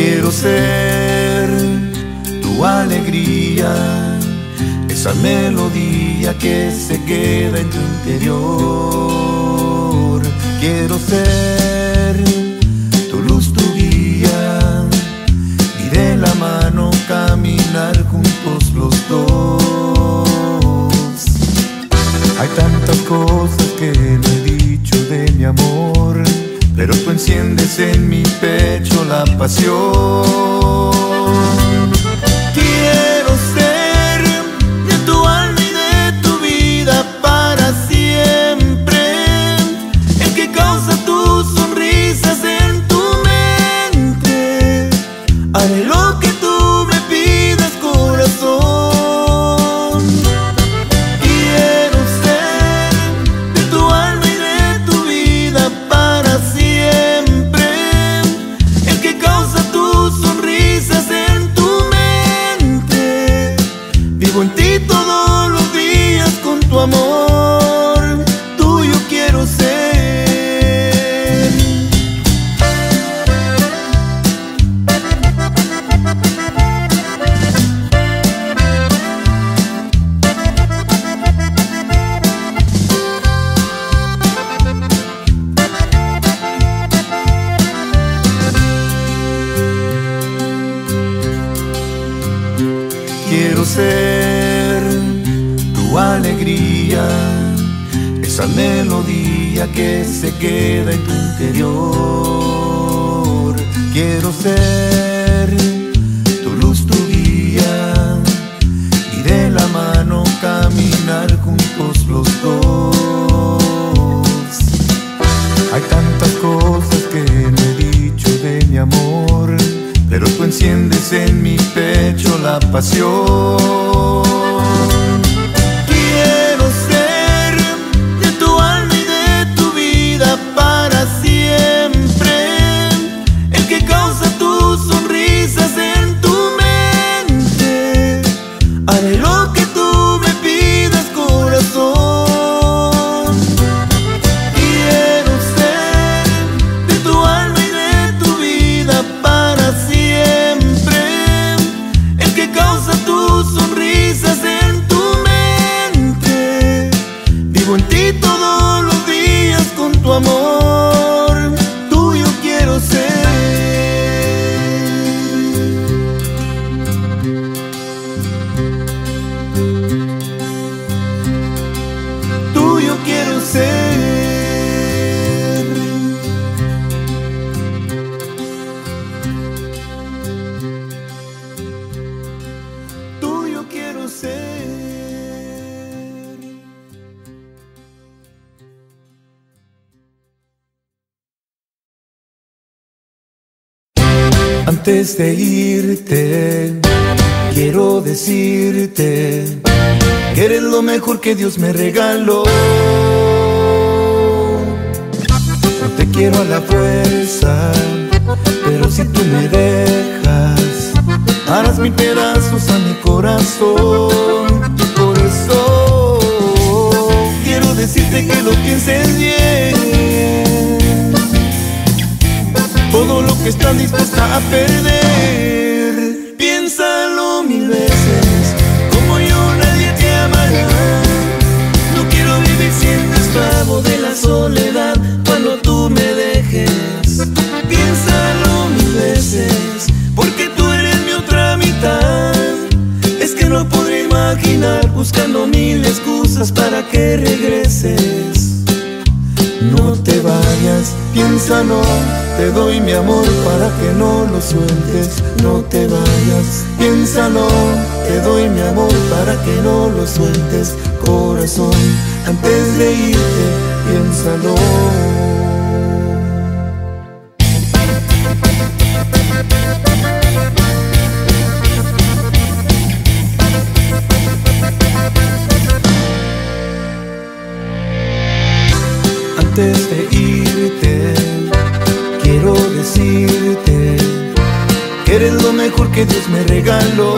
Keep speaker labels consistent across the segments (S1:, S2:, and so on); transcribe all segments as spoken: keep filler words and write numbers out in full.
S1: Quiero ser tu alegría, esa melodía que se queda en tu interior. Quiero ser tu luz, tu guía, y de la mano caminar juntos los dos. Hay tantas cosas que no he dicho de mi amor, pero tú enciendes en mi pecho la pasión. Quiero ser de tu alma y de tu vida para siempre, el que causa tus sonrisas en tu mente. Haré lo que tú me pidas, corazón. Quiero ser de tu alma y de tu vida para siempre, el que causa tus sonrisas en tu mente. Vivo en ti todos los días con tu amor, tuyo quiero ser. Quiero ser tu alegría, esa melodía que se queda en tu interior. Quiero ser tu luz, tu guía, y de la mano caminar juntos los dos. Hay tantas cosas que no he dicho de mi amor, pero tú enciendes en mi pecho la pasión. Quiero ser de tu alma y de tu vida para siempre, el que causa tus sonrisas en tu mente. Haré lo que tú me pidas, corazón. Quiero ser de tu alma y de tu vida para siempre, el que causa tus sonrisas en tu mente. Vivo en ti todos los días con tu amor, tuyo quiero ser. Tuyo quiero ser. Tuyo quiero ser. Antes de irte, quiero decirte que eres lo mejor que Dios me regaló. No te quiero a la fuerza, pero si tú me dejas, harás mil pedazos a mi corazón. Y por eso quiero decirte que lo pienses bien, todo lo que estás dispuesta a perder. Piénsalo mil veces, como yo nadie te amará. No quiero vivir siendo esclavo de la soledad cuando tú me dejes. Piénsalo mil veces, porque tú eres mi otra mitad. Es que no podré imaginar buscando mil excusas para que regreses. No te vayas, piénsalo, te doy mi amor para que no lo sueltes. No te vayas, piénsalo, te doy mi amor para que no lo sueltes. Corazón, antes de irte, piénsalo. Antes de irte, quiero decirte que eres lo mejor que Dios me regaló.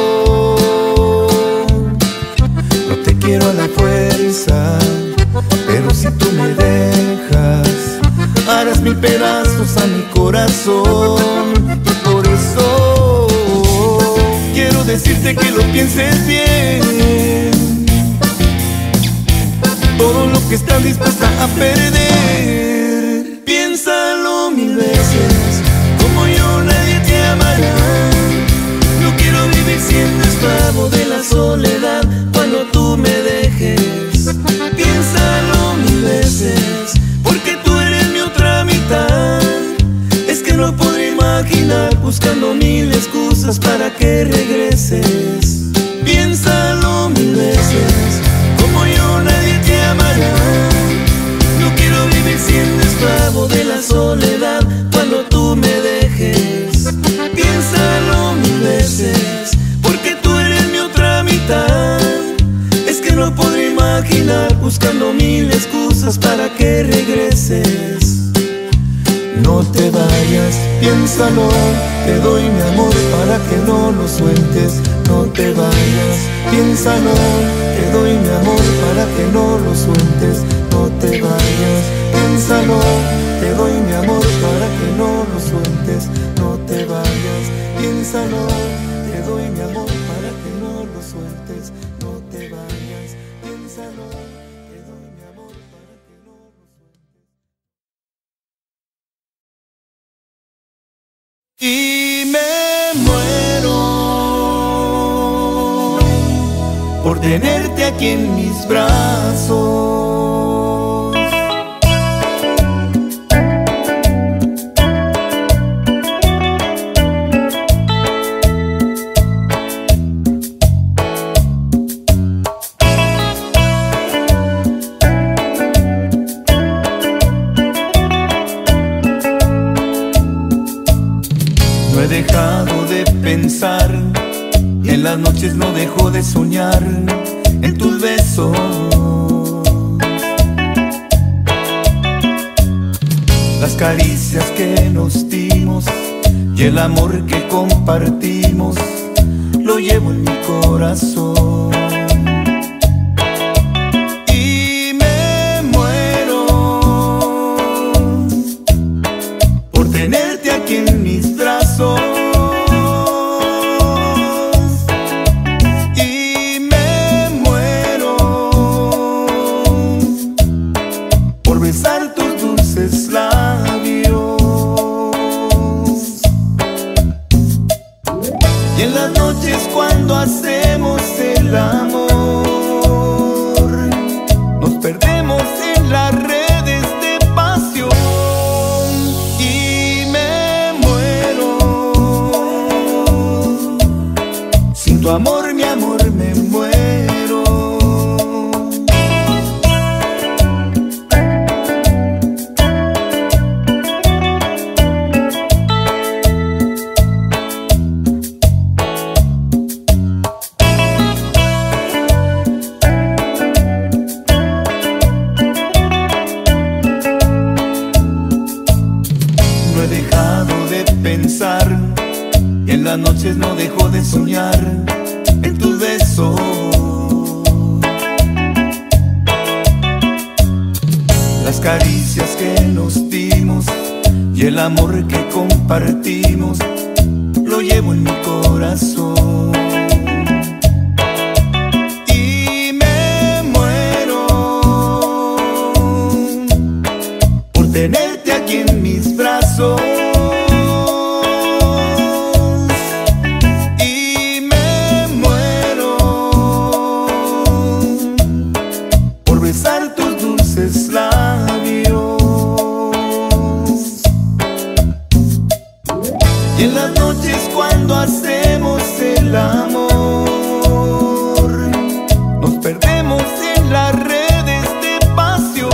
S1: No te quiero a la fuerza, pero si tú me dejas, harás mil pedazos a mi corazón. Y por eso quiere que lo pienses bien. Todo lo que estás dispuesta a perder, piénsalo mil veces. Como yo nadie te amará. No quiero vivir siendo esclavo de la soledad cuando tú me dejes. Piénsalo mil veces, porque tú eres mi otra mitad. Es que no podré imaginar buscando mil excusas para que regreses. Piénsalo mil veces, como yo nadie te amará. No quiero vivir siendo esclavo de la soledad cuando tú me dejes. Piénsalo mil veces, porque tú eres mi otra mitad. Es que no podré imaginar buscando mil excusas para que regreses. No te vayas, piénsalo, te doy mi amor para que no lo sueltes. No te vayas, piénsalo, te doy mi amor para que no lo sueltes. No te vayas, piénsalo, te doy mi amor para que no lo sueltes. No te vayas, piénsalo, te doy mi amor para que no lo sueltes. No te vayas, piénsalo, te doy mi amor para que no lo sueltes. Y me muero por tenerte aquí en mis brazos. No he dejado de pensar y en las noches no dejo de soñar en tus besos. Las caricias que nos dimos y el amor que compartimos lo llevo en mi corazón. Y me muero por tenerte aquí en mis brazos. Y me muero por besar tus dulces labios. Y en las noches cuando hacemos el amor, nos perdemos en las redes de pasión. Y me muero sin tu amor, mi amor, me muero. No he dejado de pensar y en las noches no dejo de soñar en tus besos. Las caricias que nos dimos y el amor que compartimos lo llevo en mi corazón. Y me muero por tenerte aquí en mis brazos. Y me muero por besar tus dulces labios. Y en las noches cuando hacemos el amor, nos perdemos en las redes de pasión.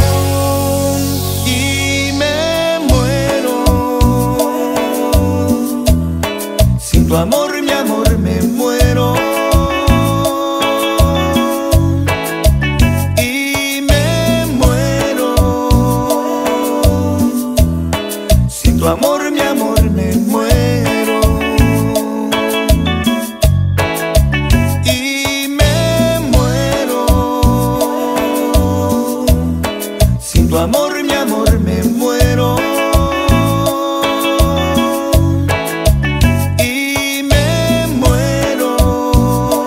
S1: Y me muero sin tu amor, mi amor, me muero. Y me muero sin tu amor, mi amor, me muero. Y me muero sin tu amor, mi amor, me muero. Y me muero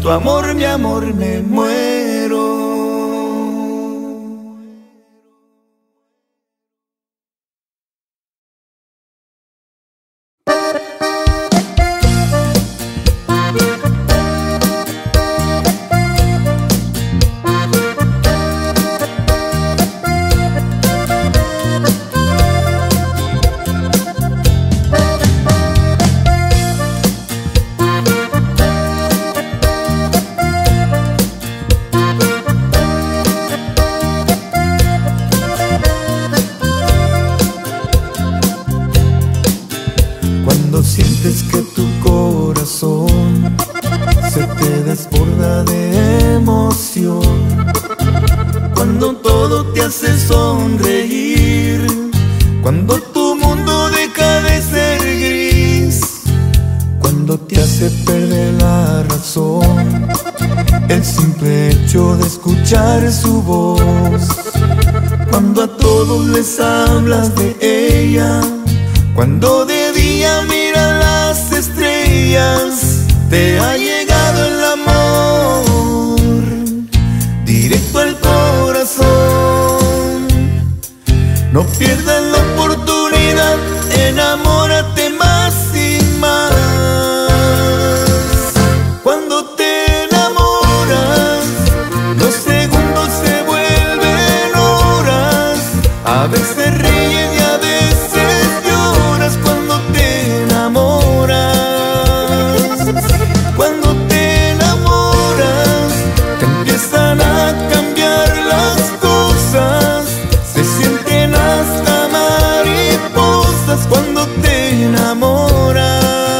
S1: tu amor, mi amor, me muero. Sientes que tu corazón se te desborda de emoción, cuando todo te hace sonreír, cuando tu mundo deja de ser gris, cuando te hace perder la razón el simple hecho de escuchar su voz, cuando a todos les hablas de ella, cuando de día miras las estrellas, te ha llegado el amor directo al corazón. No pierdas la oportunidad, enamórate más y más. Cuando te enamoras, los segundos se vuelven horas, a veces ríes y a veces lloras cuando te enamoras. Cuando te enamoras, te empiezan a cambiar las cosas, se sienten hasta mariposas cuando te enamoras.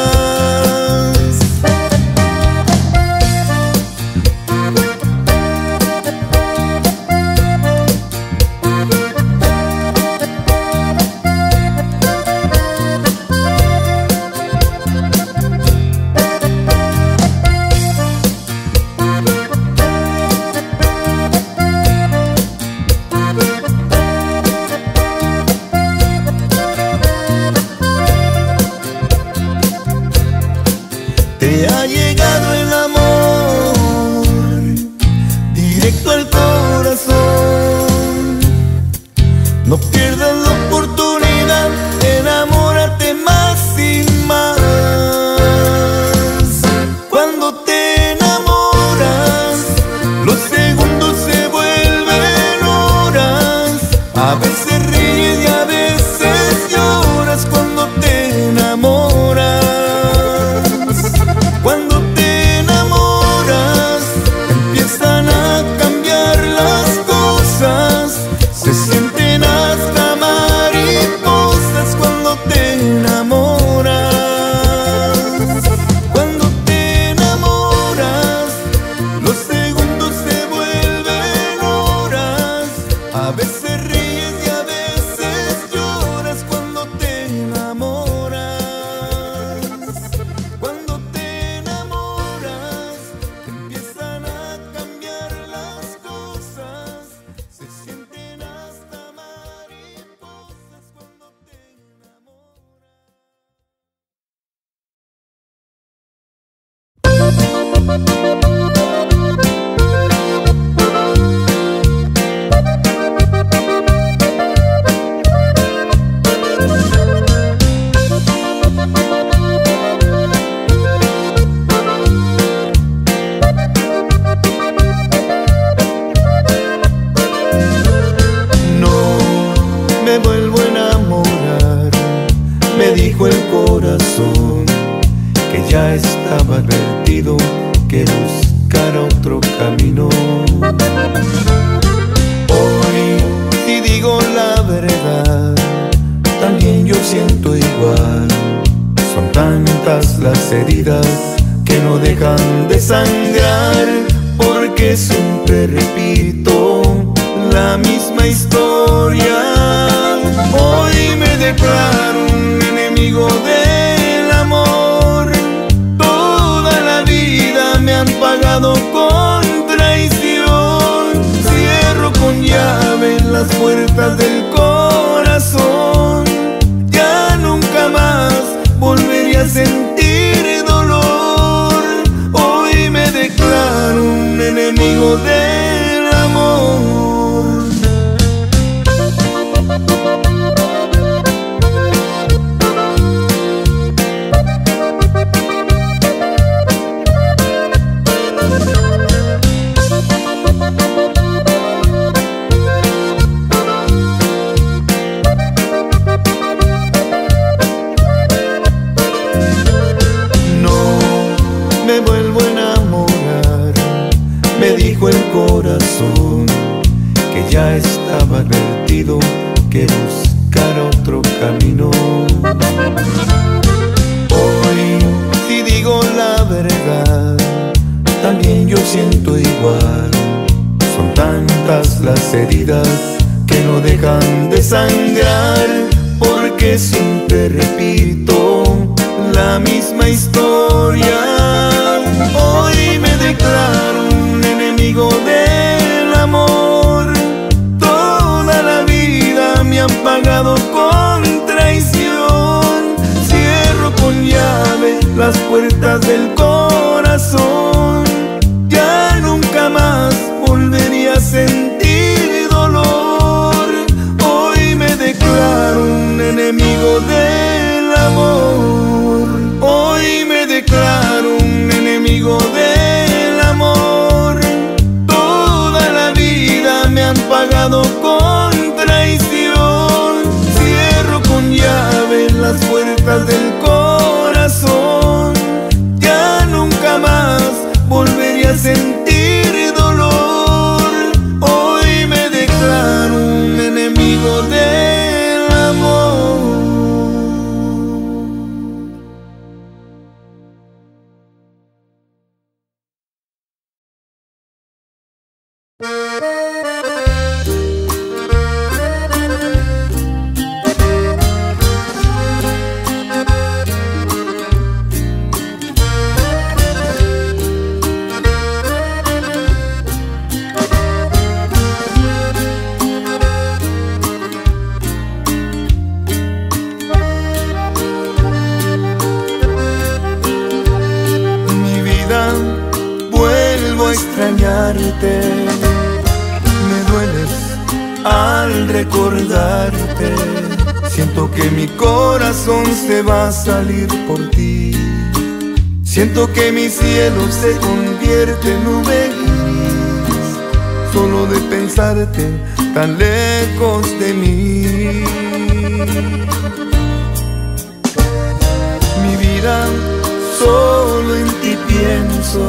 S1: Te ha llegado el amor directo al corazón. No pierdas la oportunidad, enamórate más y más. Cuando te enamoras, los segundos se vuelven horas, a veces ríes y a veces lloras cuando te enamoras. Cuando te enamoras, empiezan a cambiar las cosas, se sienten hasta mariposas cuando te enamoras. Cuando te enamoras, los segundos se vuelven horas, a veces ríes y a veces lloras cuando te enamoras. Cuando te enamoras, empiezan a cambiar las cosas, se sienten hasta mariposas cuando te me vuelvo a enamorar, me dijo el corazón que ya estaba advertido, que buscara otro camino. Hoy, si digo la verdad, también yo siento igual. Son tantas las heridas que no dejan de sangrar, porque siempre repito la misma historia. Hoy me declaro un enemigo del amor. Toda la vida me han pagado con traición. Cierro con llave las puertas del corazón. Ya nunca más volveré a sentir dolor. Hoy me declaro ya estaba advertido que buscara otro camino. Hoy, si digo la verdad, también yo siento igual. Son tantas las heridas que no dejan de sangrar, porque siempre repito la misma historia. Hoy me declaro un enemigo del amor. Toda la vida me han pagado con traición. Cierro con llave las puertas del corazón. Ya nunca más volvería a sentir dolor. Hoy me declaro un enemigo del amor. Hoy me declaro un enemigo del amor. Toda la vida me han pagado con traición. Cierro con llave las puertas del corazón. Ya nunca más volvería a sentir dolor. Hoy me declaro un enemigo del amor. Extrañarte, me dueles al recordarte. Siento que mi corazón se va a salir por ti. Siento que mi cielo se convierte en nube gris, solo de pensarte tan lejos de mí. Mi vida, solo en ti pienso.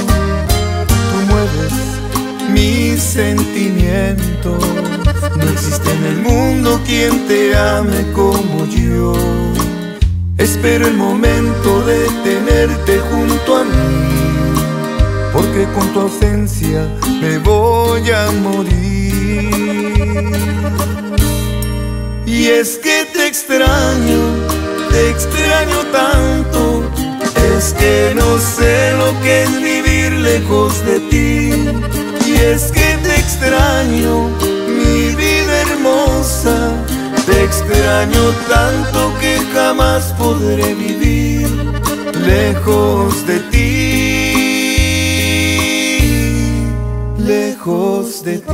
S1: Mis sentimientos, no existe en el mundo quien te ame como yo. Espero el momento de tenerte junto a mí, porque con tu ausencia me voy a morir. Y es que te extraño, te extraño tanto. Es que no sé lo que es vivir lejos de ti. Y es que te extraño, mi vida hermosa. Te extraño tanto que jamás podré vivir lejos de ti, lejos de ti.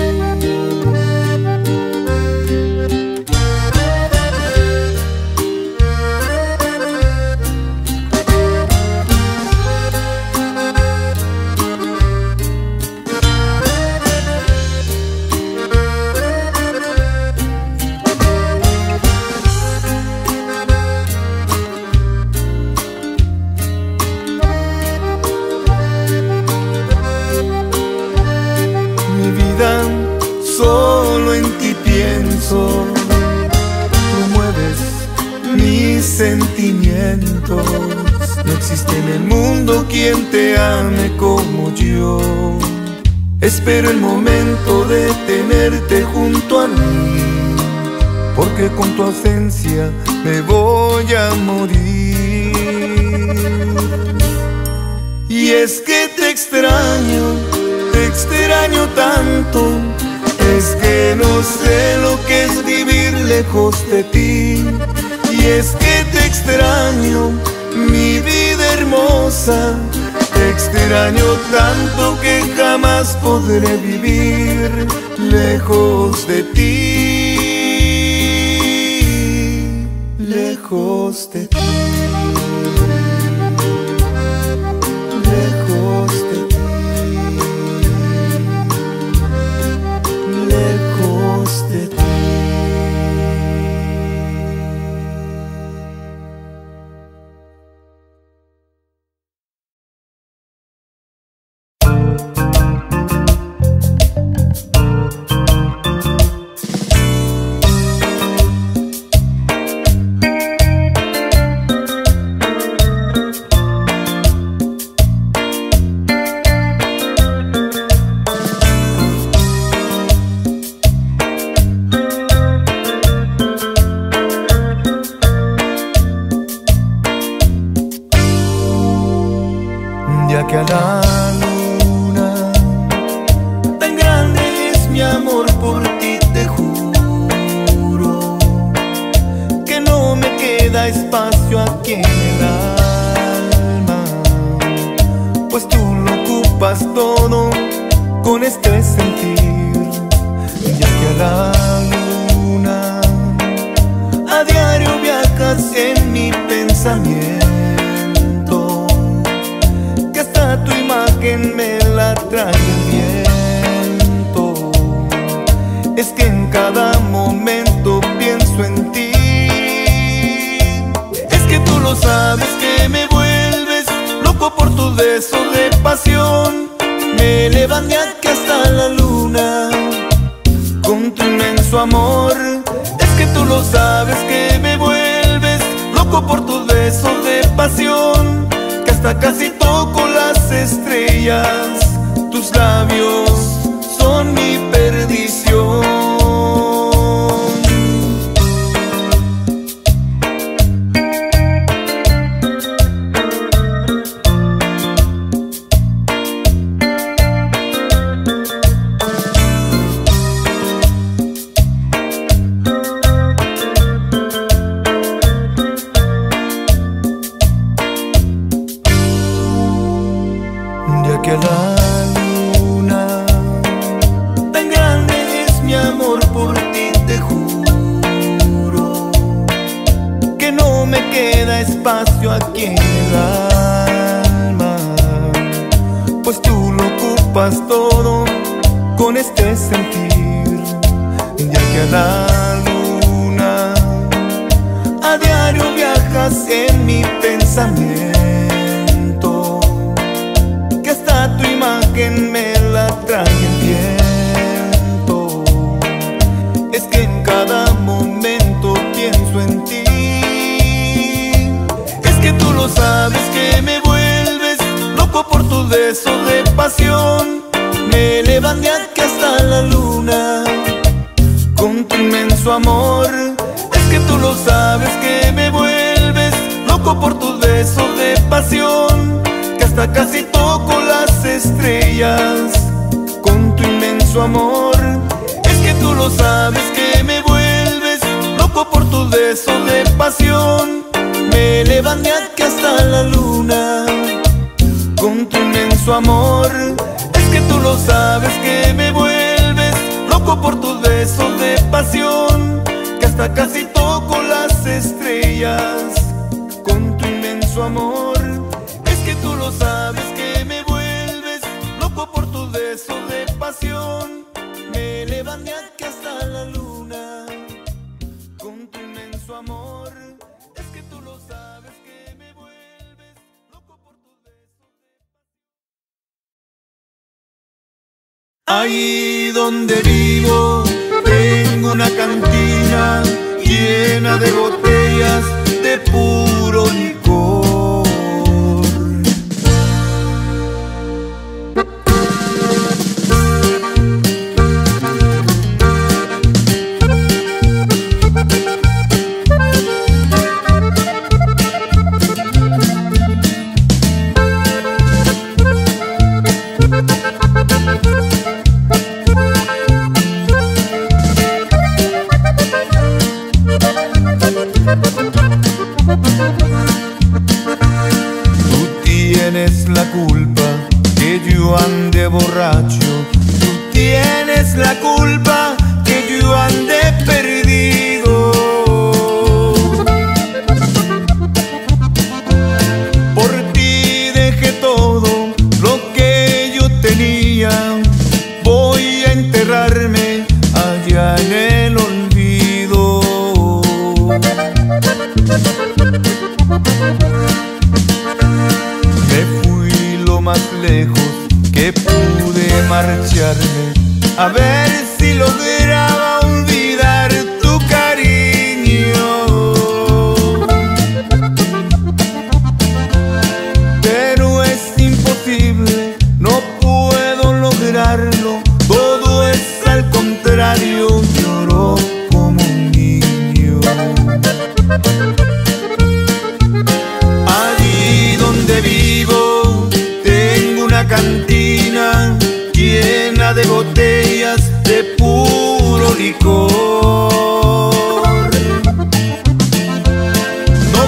S1: Solo en ti pienso, tú mueves mis sentimientos. No existe en el mundo quien te ame como yo. Espero el momento de tenerte junto a mí, porque con tu ausencia me voy a morir. Y es que te extraño, te extraño tanto. Es que no sé lo que es vivir lejos de ti. Y es que te extraño, mi vida hermosa. Te extraño tanto que jamás podré vivir lejos de ti, lejos de ti, lejos de ti. Lejos de ti. queda espacio aquí en el alma, pues tú lo ocupas todo con este sentir, ya que a la luna a diario viajas en mi pensamiento, que hasta tu imagen me la trae el viento. Es que en cada momento pienso en ti, es que tú lo sabes que me vuelves loco por tus besos de pasión. Me elevan de aquí hasta la luna con tu inmenso amor. Es que tú lo sabes que me vuelves loco por tus besos de pasión, que hasta casi toco las estrellas. Tus labios son mi perdición. Que la luna tan grande es mi amor por ti, te juro que no me queda espacio aquí en el alma, pues tú lo ocupas todo con este sentir, ya que a la luna a diario viajas en mi pensamiento, tu imagen me la trae el viento. Es que en cada momento pienso en ti, es que tú lo sabes que me vuelves loco por tus besos de pasión. Me elevan de aquí hasta la luna con tu inmenso amor. Es que tú lo sabes que me vuelves loco por tus besos de pasión, que hasta casi toco las estrellas con tu inmenso amor. Es que tú lo sabes que me vuelves loco por tus besos de pasión. Me elevan de aquí hasta la luna con tu inmenso amor. Es que tú lo sabes que me vuelves loco por tus besos de pasión, que hasta casi toco las estrellas con tu inmenso amor. Que tú lo sabes que me vuelves loco por tus besos de pasión. Me elevan de aquí hasta la luna con tu inmenso amor. Es que tú lo sabes que me vuelves loco por tus besos de pasión. Ahí donde vivo tengo una cantina llena de botellas de puro licor. Tienes la culpa que yo ande borracho, tú tienes la culpa que yo ande perdido. Por ti dejé todo lo que yo tenía, voy a enterrarme allá en el olvido. Me fui lo más lejos que pude marcharme, a ver si lograba olvidar tu cariño. Pero es imposible, no puedo lograrlo, todo es al contrario, lloro como un niño. Allí donde vivo tengo una cantina llena de botellas de puro licor. No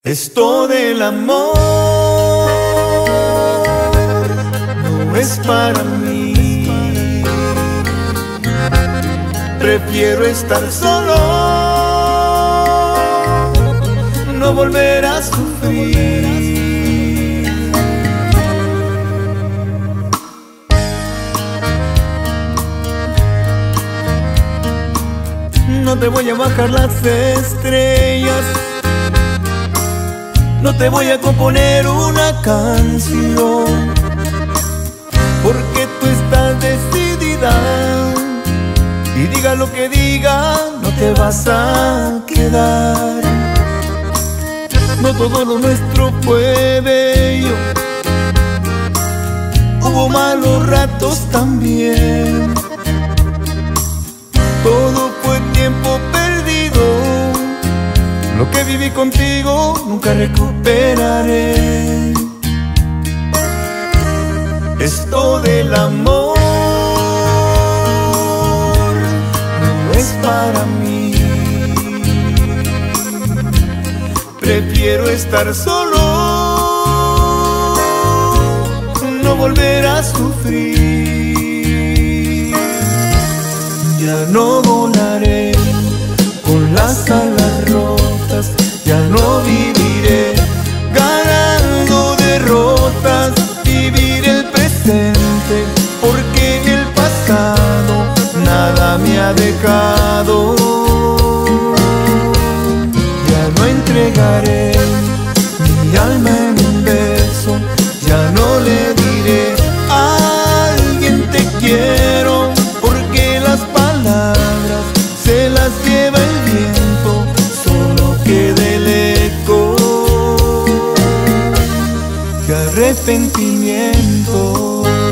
S1: Esto del amor no es para mí. Prefiero estar solo, no volver a sufrir. No te voy a bajar las estrellas, no te voy a componer una canción, porque tú estás decidida. Y diga lo que diga, no te vas a quedar. No todo lo nuestro fue bello, hubo malos ratos también. Todo fue tiempo perdido, lo que viví contigo nunca recuperaré. Esto del amor no es para mí. Prefiero estar solo, no volver a sufrir. Ya no volaré con las alas rotas, ya no viviré ganando derrotas. Vivir el presente, porque el pasado nada me ha dejado. Ya no entregaré mi alma en un beso, ya no le diré a alguien te quiero, porque las palabras se las lleva el viento, solo queda el eco. ¡Qué arrepentimiento!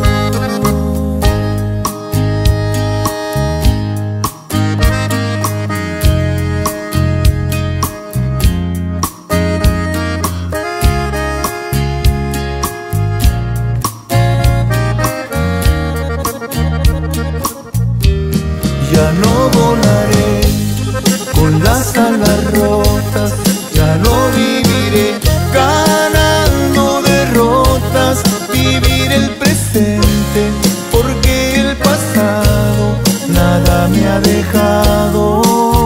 S1: Ya no volaré con las alas rotas, ya no viviré ganando derrotas. Vivir el presente, porque el pasado nada me ha dejado.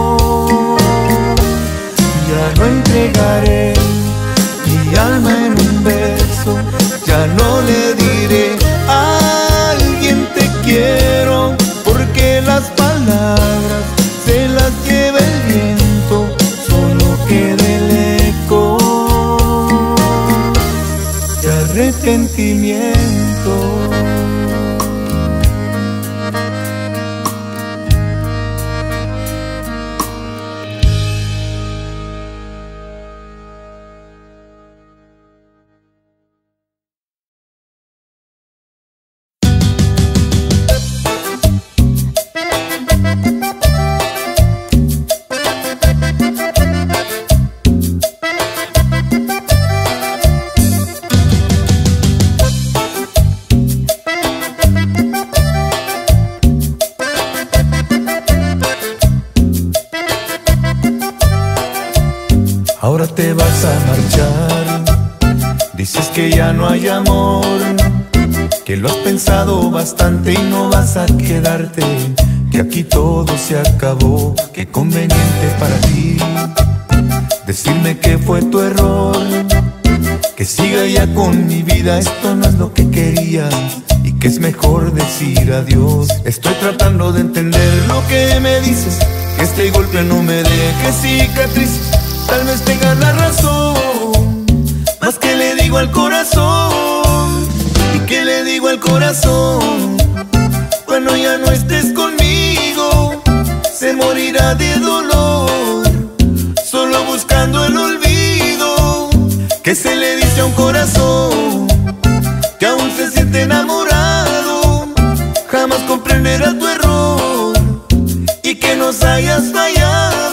S1: Ya no entregaré mi alma en un beso, ya no le diré a alguien te quiero, porque las palabras se las lleva el viento, solo queda el eco. ¡Qué arrepentimiento! Ahora te vas a marchar, dices que ya no hay amor, que lo has pensado bastante y no vas a quedarte, que aquí todo se acabó. Qué conveniente para ti decirme que fue tu error, que siga ya con mi vida, esto no es lo que quería, y que es mejor decir adiós. Estoy tratando de entender lo que me dices, que este golpe no me deje cicatriz. Tal vez tengas la razón, más que le digo al corazón. ¿Y qué le digo al corazón? Cuando ya no estés conmigo, se morirá de dolor, solo buscando el olvido. ¿Qué se le dice a un corazón que aún se siente enamorado? Jamás comprenderá tu error y que nos hayas fallado.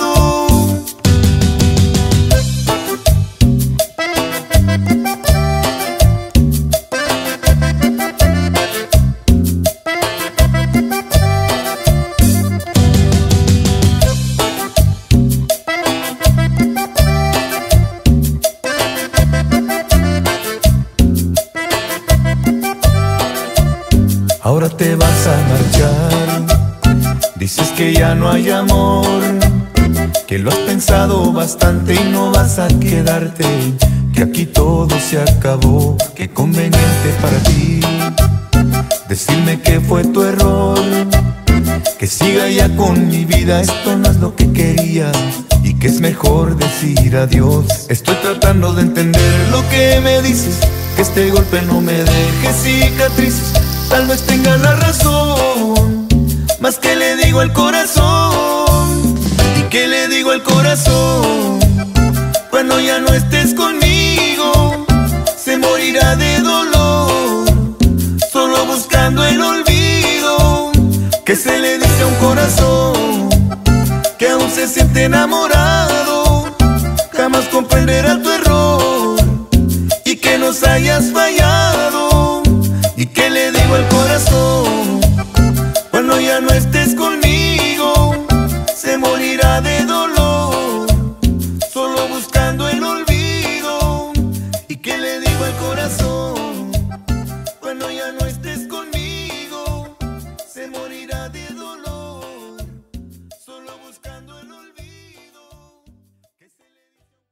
S1: ahora te vas a marchar. Dices que ya no hay amor, que lo has pensado bastante y no vas a quedarte, que aquí todo se acabó. Qué conveniente para ti decirme que fue tu error, que siga ya con mi vida, esto no es lo que quería, y que es mejor decir adiós. Estoy tratando de entender lo que me dices, que este golpe no me deje cicatrices. Tal vez tenga la razón, más que le digo al corazón. ¿Y qué le digo al corazón? Cuando ya no estés conmigo, se morirá de dolor, solo buscando el olvido. ¿Qué se le dice a un corazón que aún se siente enamorado? Jamás comprenderá tu error y que nos hayas fallado. ¿Y qué le digo al corazón? Cuando ya no estés conmigo, se morirá de dolor, solo buscando el olvido. ¿Y qué le digo al corazón? Cuando ya no estés conmigo, se morirá de dolor, solo buscando el olvido. ¿Qué se le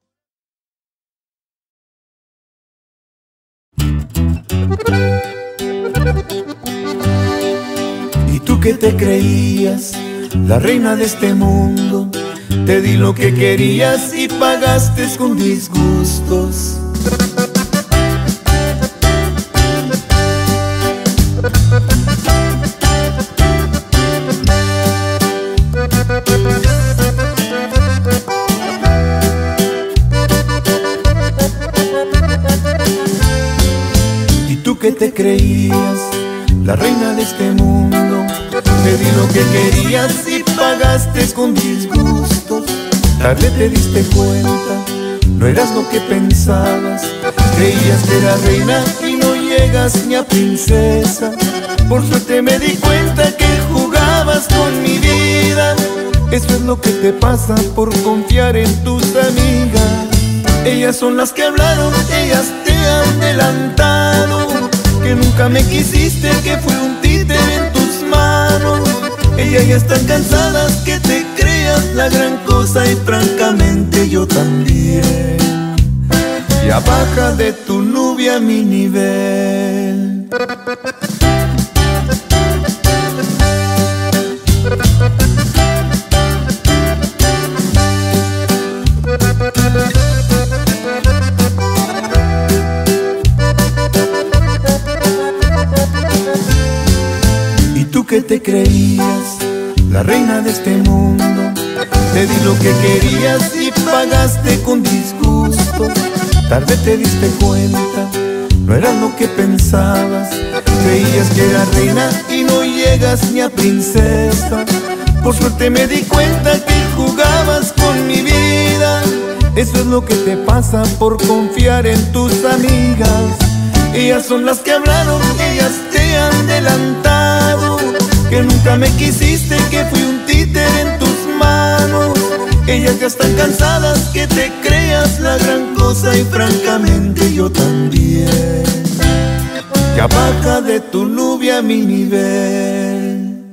S1: ¿Y tú qué te creías? La reina de este mundo. Te di lo que querías y pagaste con disgustos. ¿Y tú qué te creías? La reina de este mundo. Te di lo que querías y pagaste con disgustos. Tarde te diste cuenta, no eras lo que pensabas. Creías que eras reina y no llegas ni a princesa. Por suerte me di cuenta que jugabas con mi vida. Eso es lo que te pasa por confiar en tus amigas. Ellas son las que hablaron, ellas te han adelantado, que nunca me quisiste, que fui un títere en tus manos. Ellas ya están cansadas que te creas la gran cosa, y francamente yo también. Ya baja de tu nube a mi nivel. ¿Y tú qué te creías? La reina de este mundo. Te di lo que querías y pagaste con disgusto. Tarde te diste cuenta, no eras lo que pensabas. Creías que eras reina y no llegas ni a princesa. Por suerte me di cuenta que jugabas con mi vida. Eso es lo que te pasa por confiar en tus amigas. Ellas son las que hablaron, ellas te han adelantado, que nunca me quisiste, que fui un títere en tus manos. Ellas ya están cansadas que te creas la gran cosa, y francamente yo también. Ya baja de tu nube a mi nivel.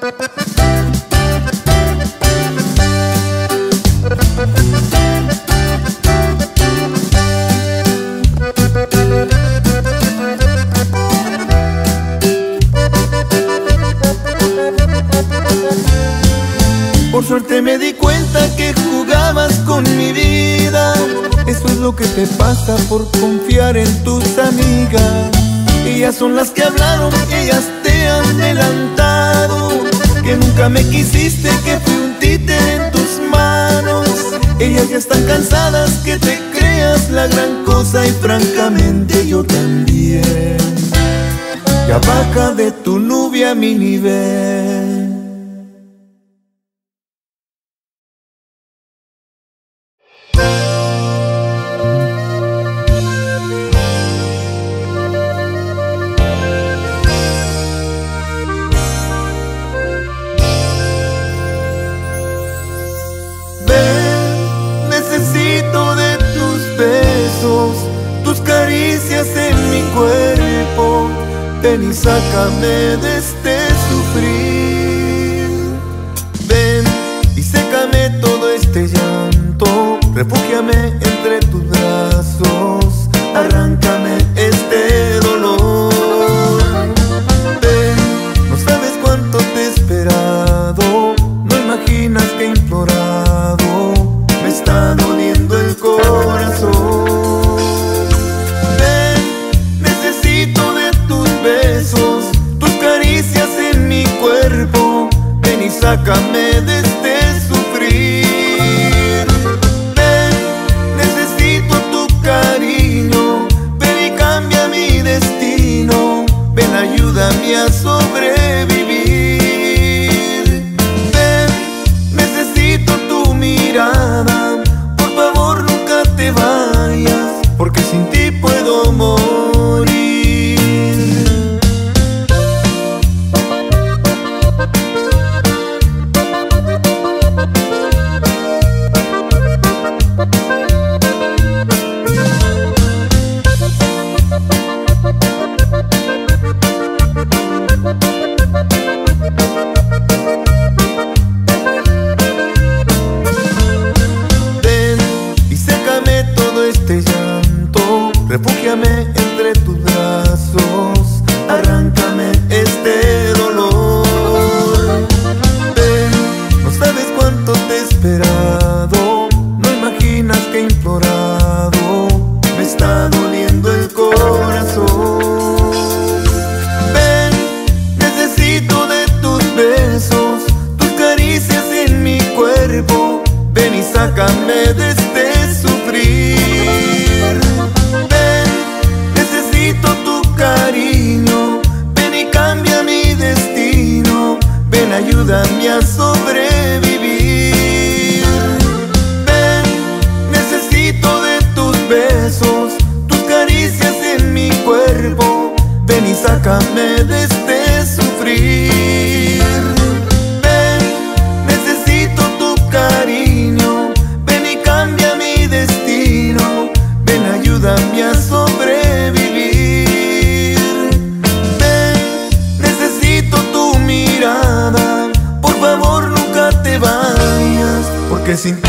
S1: Por suerte me di cuenta que jugabas con mi vida. Eso es lo que te pasa por confiar en tus amigas. Ellas son las que hablaron, ellas te han adelantado, que nunca me quisiste, que fui un títere en tus manos. Ellas ya están cansadas que te creas la gran cosa, y francamente yo también. Ya baja de tu nube a mi nivel. Tus caricias en mi cuerpo, ven y sácame de este sufrir. Ven y sécame todo este llanto, refúgiame entre tus brazos, arráncame este dolor. Ven, no sabes cuánto te he esperado, no imaginas que he implorado, me está doliendo el corazón. Ven, necesito de tus besos, tus caricias en mi cuerpo, ven y sácame de este sufrir. Ven, necesito tu cariño, ven y cambia mi destino, ven, ayúdame a sobrevivir. Ven, necesito tu mirada, por favor nunca te vayas, porque sin ti puedo morir. Refúgiame entre tus brazos, arráncame este dolor. Ven, no sabes cuánto te he esperado, no imaginas que he implorado, me está doliendo el corazón. Ven, necesito de tus besos, tus caricias en mi cuerpo, ven y sácame de este sufrir. Cariño, ven y cambia mi destino, ven, ayúdame a sobrevivir. Ven, necesito de tus besos, tus caricias en mi cuerpo, ven y sácame de este sufrir. Ven, necesito tu cariño, ven y cambia mi destino, ven, ayúdame a sobrevivir. Por favor nunca te vayas, porque sin